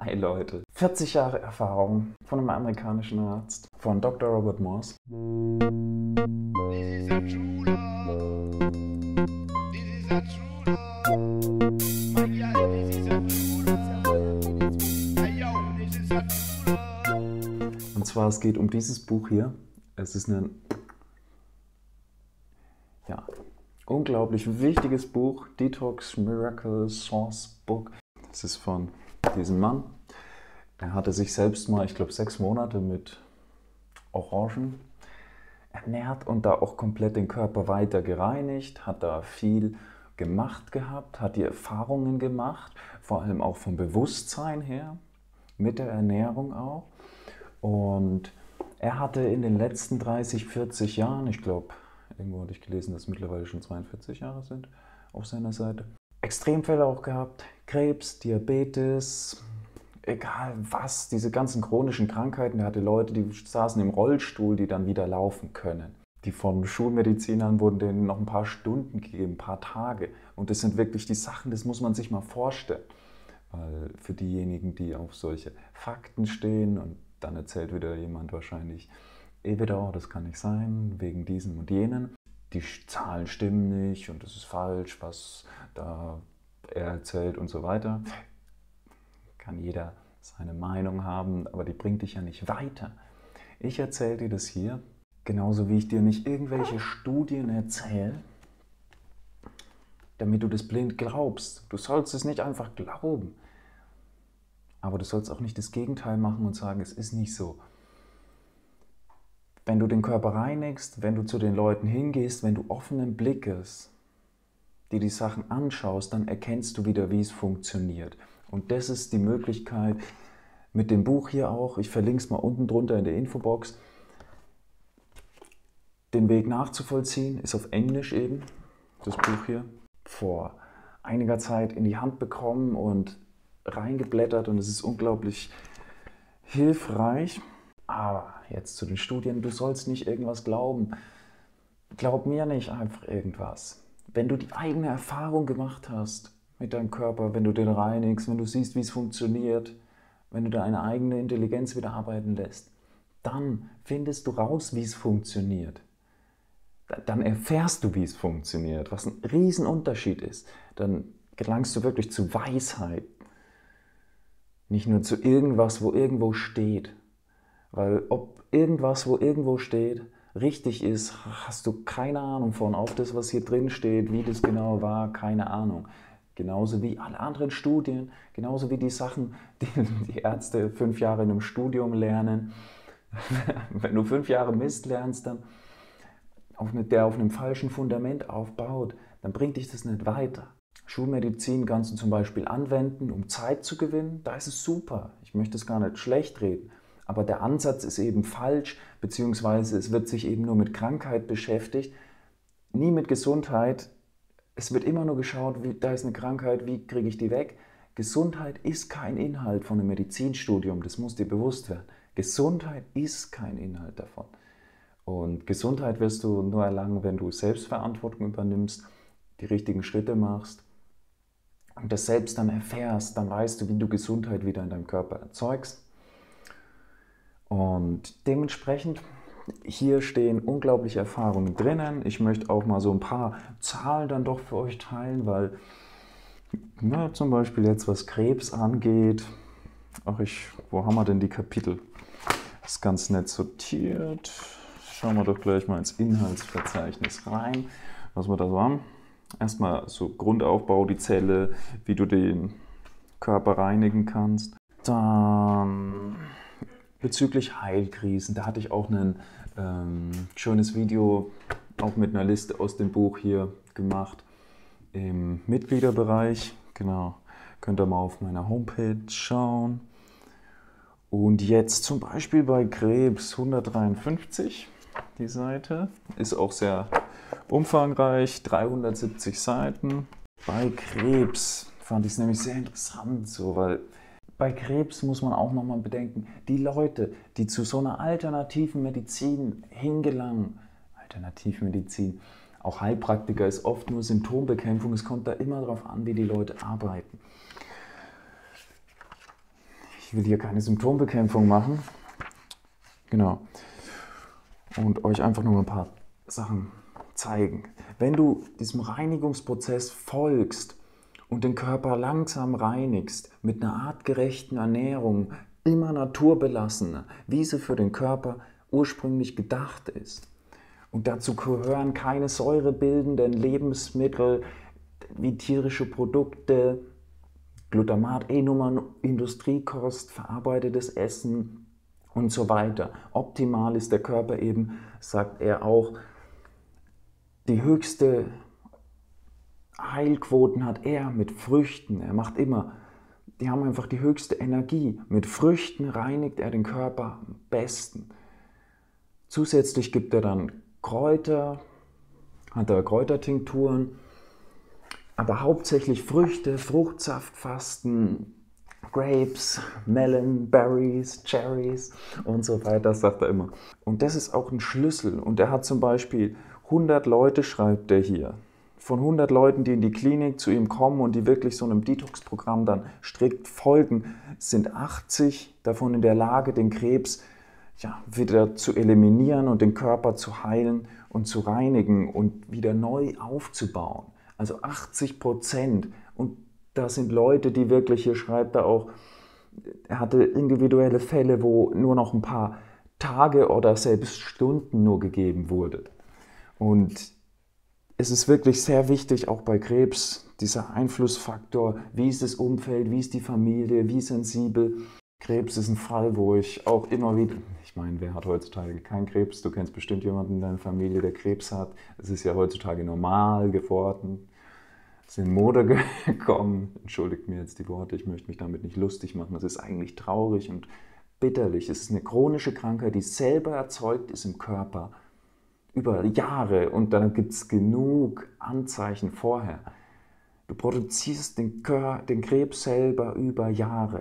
Hi Leute. 40 Jahre Erfahrung von einem amerikanischen Arzt, von Dr. Robert Morse. Und zwar, es geht um dieses Buch hier. Es ist ein unglaublich wichtiges Buch, Detox Miracle Source Book. Das ist von diesem Mann. Er hatte sich selbst mal, ich glaube, 6 Monate mit Orangen ernährt und da auch komplett den Körper weiter gereinigt, hat da viel gemacht gehabt, hat die Erfahrungen gemacht, vor allem auch vom Bewusstsein her, mit der Ernährung auch. Und er hatte in den letzten 30, 40 Jahren, ich glaube, irgendwo hatte ich gelesen, dass es mittlerweile schon 42 Jahre sind auf seiner Seite, Extremfälle auch gehabt, Krebs, Diabetes, egal was, diese ganzen chronischen Krankheiten. Er hatte Leute, die saßen im Rollstuhl, die dann wieder laufen können. Die von Schulmedizinern wurden denen noch ein paar Stunden gegeben, ein paar Tage. Und das sind wirklich die Sachen, das muss man sich mal vorstellen. Weil für diejenigen, die auf solche Fakten stehen, und dann erzählt wieder jemand wahrscheinlich, wieder, oh, das kann nicht sein, wegen diesen und jenen. Die Zahlen stimmen nicht und es ist falsch, was da er erzählt und so weiter. Kann jeder seine Meinung haben, aber die bringt dich ja nicht weiter. Ich erzähle dir das hier, genauso wie ich dir nicht irgendwelche Studien erzähle, damit du das blind glaubst. Du sollst es nicht einfach glauben. Aber du sollst auch nicht das Gegenteil machen und sagen, es ist nicht so. Wenn du den Körper reinigst, wenn du zu den Leuten hingehst, wenn du offenen Blickes dir die Sachen anschaust, dann erkennst du wieder, wie es funktioniert. Und das ist die Möglichkeit mit dem Buch hier auch, ich verlinke es mal unten drunter in der Infobox, den Weg nachzuvollziehen, ist auf Englisch eben, das Buch hier, vor einiger Zeit in die Hand bekommen und reingeblättert und es ist unglaublich hilfreich. Aber jetzt zu den Studien, du sollst nicht irgendwas glauben. Glaub mir nicht einfach irgendwas. Wenn du die eigene Erfahrung gemacht hast mit deinem Körper, wenn du den reinigst, wenn du siehst, wie es funktioniert, wenn du deine eigene Intelligenz wieder arbeiten lässt, dann findest du raus, wie es funktioniert. Dann erfährst du, wie es funktioniert, was ein Riesenunterschied ist. Dann gelangst du wirklich zu Weisheit. Nicht nur zu irgendwas, wo irgendwo steht. Weil ob irgendwas, wo irgendwo steht, richtig ist, hast du keine Ahnung von. Auf das, was hier drin steht, wie das genau war, keine Ahnung. Genauso wie alle anderen Studien, genauso wie die Sachen, die die Ärzte 5 Jahre in einem Studium lernen. Wenn du 5 Jahre Mist lernst, dann der auf einem falschen Fundament aufbaut, dann bringt dich das nicht weiter. Schulmedizin kannst du zum Beispiel anwenden, um Zeit zu gewinnen. Da ist es super. Ich möchte es gar nicht schlecht reden. Aber der Ansatz ist eben falsch, beziehungsweise es wird sich eben nur mit Krankheit beschäftigt, nie mit Gesundheit. Es wird immer nur geschaut, da ist eine Krankheit, wie kriege ich die weg? Gesundheit ist kein Inhalt von einem Medizinstudium, das muss dir bewusst werden. Gesundheit ist kein Inhalt davon. Und Gesundheit wirst du nur erlangen, wenn du Selbstverantwortung übernimmst, die richtigen Schritte machst und das selbst dann erfährst, dann weißt du, wie du Gesundheit wieder in deinem Körper erzeugst. Und dementsprechend, hier stehen unglaubliche Erfahrungen drinnen. Ich möchte auch mal so ein paar Zahlen dann doch für euch teilen, weil zum Beispiel jetzt was Krebs angeht, wo haben wir denn die Kapitel? Das ist ganz nett sortiert. Schauen wir doch gleich mal ins Inhaltsverzeichnis rein, was wir da so haben. Erstmal so Grundaufbau, die Zelle, wie du den Körper reinigen kannst. Dann bezüglich Heilkrisen, da hatte ich auch ein schönes Video auch mit einer Liste aus dem Buch hier gemacht im Mitgliederbereich. Genau, könnt ihr mal auf meiner Homepage schauen. Und jetzt zum Beispiel bei Krebs 153, die Seite, ist auch sehr umfangreich, 370 Seiten. Bei Krebs fand ich es nämlich sehr interessant, so, weil bei Krebs muss man auch nochmal bedenken, die Leute, die zu so einer alternativen Medizin hingelangen, Alternativmedizin, auch Heilpraktiker ist oft nur Symptombekämpfung, es kommt da immer darauf an, wie die Leute arbeiten. Ich will hier keine Symptombekämpfung machen. Genau. Und euch einfach nur ein paar Sachen zeigen. Wenn du diesem Reinigungsprozess folgst und den Körper langsam reinigst, mit einer artgerechten Ernährung, immer naturbelassen, wie sie für den Körper ursprünglich gedacht ist. Und dazu gehören keine säurebildenden Lebensmittel wie tierische Produkte, Glutamat, E-Nummern, Industriekost, verarbeitetes Essen und so weiter. Optimal ist der Körper eben, sagt er auch, die höchste Heilquoten hat er mit Früchten. Er macht immer, die haben einfach die höchste Energie. Mit Früchten reinigt er den Körper am besten. Zusätzlich gibt er dann Kräuter, hat er Kräutertinkturen, aber hauptsächlich Früchte, Fruchtsaftfasten, Grapes, Melon, Berries, Cherries und so weiter, sagt er immer. Und das ist auch ein Schlüssel. Und er hat zum Beispiel 100 Leute, schreibt er hier. Von 100 Leuten, die in die Klinik zu ihm kommen und die wirklich so einem Detox-Programm dann strikt folgen, sind 80 davon in der Lage, den Krebs wieder zu eliminieren und den Körper zu heilen und zu reinigen und wieder neu aufzubauen. Also 80%. Und das sind Leute, die wirklich, hier schreibt er auch, er hatte individuelle Fälle, wo nur noch ein paar Tage oder selbst Stunden nur gegeben wurde. Und es ist wirklich sehr wichtig, auch bei Krebs, dieser Einflussfaktor, wie ist das Umfeld, wie ist die Familie, wie sensibel. Krebs ist ein Fall, wo ich auch immer wieder, ich meine, wer hat heutzutage keinen Krebs? Du kennst bestimmt jemanden in deiner Familie, der Krebs hat. Es ist ja heutzutage normal geworden, es ist in Mode gekommen. Entschuldigt mir jetzt die Worte, ich möchte mich damit nicht lustig machen. Es ist eigentlich traurig und bitterlich. Es ist eine chronische Krankheit, die selber erzeugt ist im Körper über Jahre und dann gibt es genug Anzeichen vorher. Du produzierst den Krebs selber über Jahre.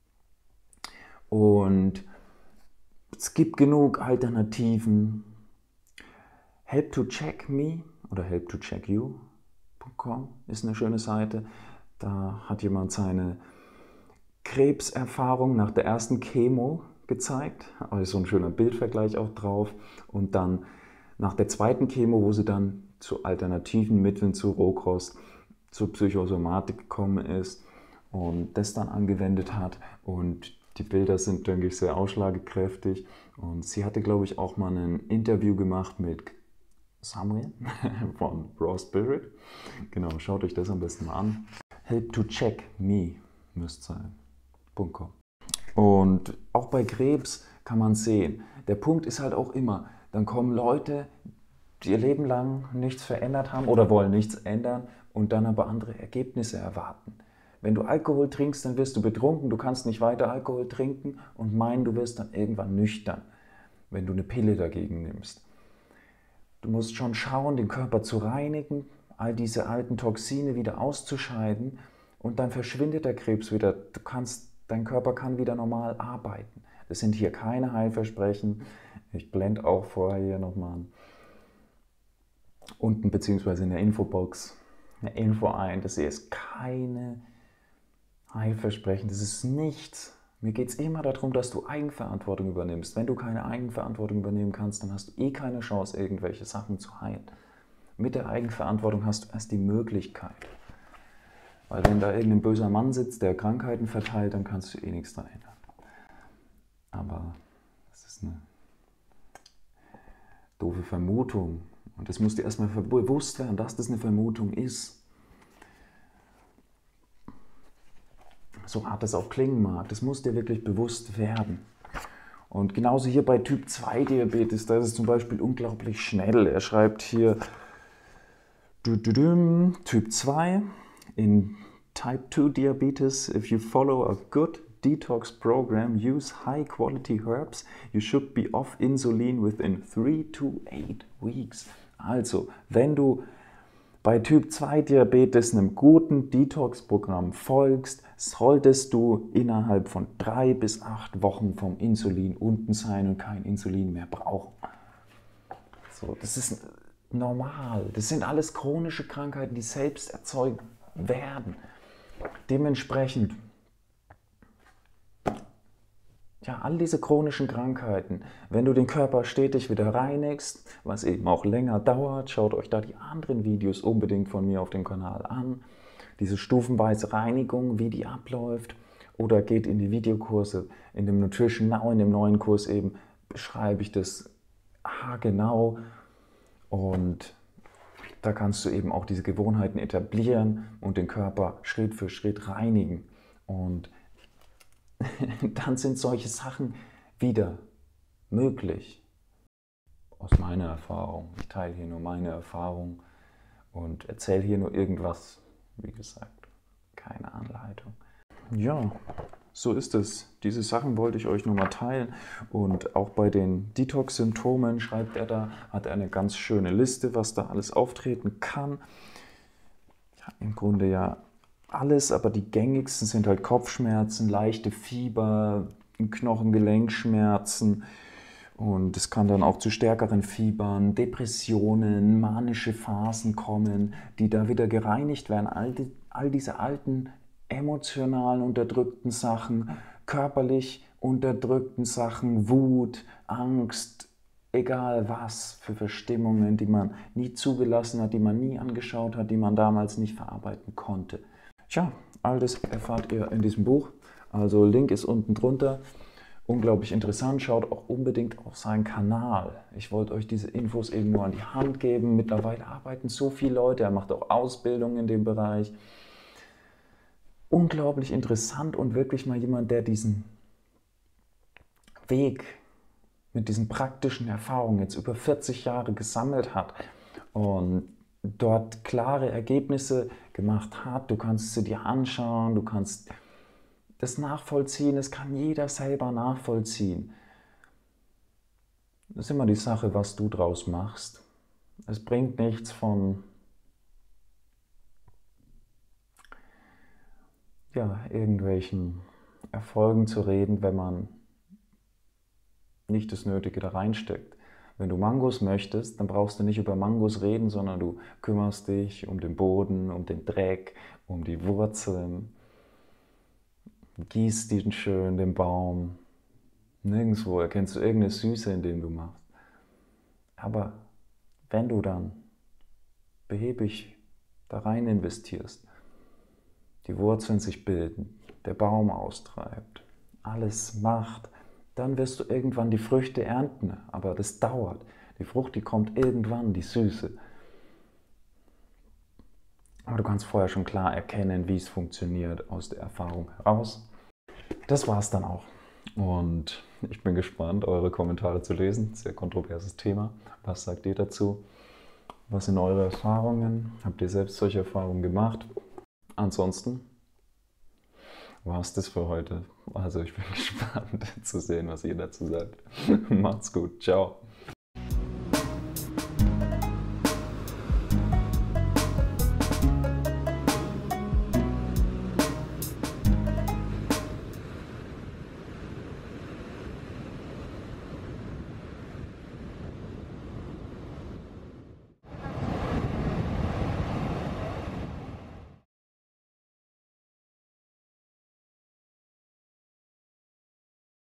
Und es gibt genug Alternativen. Help to check me oder help to check you.com ist eine schöne Seite. Da hat jemand seine Krebserfahrung nach der ersten Chemo gezeigt. Da ist so ein schöner Bildvergleich auch drauf. Und dann nach der zweiten Chemo, wo sie dann zu alternativen Mitteln, zu Rohkost, zur Psychosomatik gekommen ist und das dann angewendet hat. Und die Bilder sind, denke ich, sehr ausschlagkräftig. Und sie hatte, glaube ich, auch mal ein Interview gemacht mit Samuel von Raw Spirit. Genau, schaut euch das am besten mal an. Help to check me müsste sein.com. Und auch bei Krebs kann man sehen, der Punkt ist halt auch immer, dann kommen Leute, die ihr Leben lang nichts verändert haben oder wollen nichts ändern und dann aber andere Ergebnisse erwarten. Wenn du Alkohol trinkst, dann wirst du betrunken, du kannst nicht weiter Alkohol trinken und meinen, du wirst dann irgendwann nüchtern, wenn du eine Pille dagegen nimmst. Du musst schon schauen, den Körper zu reinigen, all diese alten Toxine wieder auszuscheiden und dann verschwindet der Krebs wieder. Dein Körper kann wieder normal arbeiten. Das sind hier keine Heilversprechen. Ich blende auch vorher hier nochmal unten beziehungsweise in der Infobox eine Info ein. Das hier ist keine Heilversprechen, das ist nichts. Mir geht es immer darum, dass du Eigenverantwortung übernimmst. Wenn du keine Eigenverantwortung übernehmen kannst, dann hast du eh keine Chance, irgendwelche Sachen zu heilen. Mit der Eigenverantwortung hast du erst die Möglichkeit. Weil wenn da irgendein böser Mann sitzt, der Krankheiten verteilt, dann kannst du eh nichts daran ändern. Aber das ist eine doofe Vermutung. Und das muss dir erstmal bewusst werden, dass das eine Vermutung ist. So hart das auch klingen mag, das muss dir wirklich bewusst werden. Und genauso hier bei Typ 2 Diabetes, da ist es zum Beispiel unglaublich schnell. Er schreibt hier Typ 2 in Type 2 Diabetes, if you follow a good detox program, use high quality herbs, you should be off insulin within 3 to 8 weeks. Also, wenn du bei Typ 2 Diabetes einem guten Detox-Programm folgst, solltest du innerhalb von 3 bis 8 Wochen vom Insulin unten sein und kein Insulin mehr brauchen. So, das ist normal. Das sind alles chronische Krankheiten, die selbst erzeugt werden. Dementsprechend Ja, all diese chronischen Krankheiten, wenn du den Körper stetig wieder reinigst, was eben auch länger dauert, schaut euch da die anderen Videos unbedingt von mir auf dem Kanal an. Diese stufenweise Reinigung, wie die abläuft, oder geht in die Videokurse, in dem Nutrition Now, in dem neuen Kurs eben, beschreibe ich das haargenau und da kannst du eben auch diese Gewohnheiten etablieren und den Körper Schritt für Schritt reinigen. Und dann sind solche Sachen wieder möglich. Aus meiner Erfahrung. Ich teile hier nur meine Erfahrung und erzähle hier nur irgendwas. Wie gesagt, keine Anleitung. Ja, so ist es. Diese Sachen wollte ich euch nur mal teilen. Und auch bei den Detox-Symptomen schreibt er da, hat er eine ganz schöne Liste, was da alles auftreten kann. Ja, im Grunde ja alles, aber die gängigsten sind halt Kopfschmerzen, leichte Fieber, Knochen-Gelenkschmerzen und es kann dann auch zu stärkeren Fiebern, Depressionen, manische Phasen kommen, die da wieder gereinigt werden. All diese alten emotional unterdrückten Sachen, körperlich unterdrückten Sachen, Wut, Angst, egal was für Verstimmungen, die man nie zugelassen hat, die man nie angeschaut hat, die man damals nicht verarbeiten konnte. Tja, all das erfahrt ihr in diesem Buch. Also Link ist unten drunter. Unglaublich interessant. Schaut auch unbedingt auf seinen Kanal. Ich wollte euch diese Infos eben nur an die Hand geben. Mittlerweile arbeiten so viele Leute. Er macht auch Ausbildung in dem Bereich. Unglaublich interessant und wirklich mal jemand, der diesen Weg mit diesen praktischen Erfahrungen jetzt über 40 Jahre gesammelt hat und dort klare Ergebnisse gemacht hat. Du kannst sie dir anschauen, du kannst das nachvollziehen, das kann jeder selber nachvollziehen. Das ist immer die Sache, was du draus machst. Es bringt nichts von irgendwelchen Erfolgen zu reden, wenn man nicht das Nötige da reinsteckt. Wenn du Mangos möchtest, dann brauchst du nicht über Mangos reden, sondern du kümmerst dich um den Boden, um den Dreck, um die Wurzeln, gießt den schön, den Baum. Nirgendwo erkennst du irgendeine Süße in dem du machst. Aber wenn du dann behäbig da rein investierst, die Wurzeln sich bilden, der Baum austreibt, alles macht, dann wirst du irgendwann die Früchte ernten, aber das dauert. Die Frucht, die kommt irgendwann, die Süße. Aber du kannst vorher schon klar erkennen, wie es funktioniert aus der Erfahrung heraus. Das war es dann auch. Und ich bin gespannt, eure Kommentare zu lesen. Sehr kontroverses Thema. Was sagt ihr dazu? Was sind eure Erfahrungen? Habt ihr selbst solche Erfahrungen gemacht? Ansonsten war es das für heute. Also ich bin gespannt zu sehen, was ihr dazu sagt. Macht's gut. Ciao.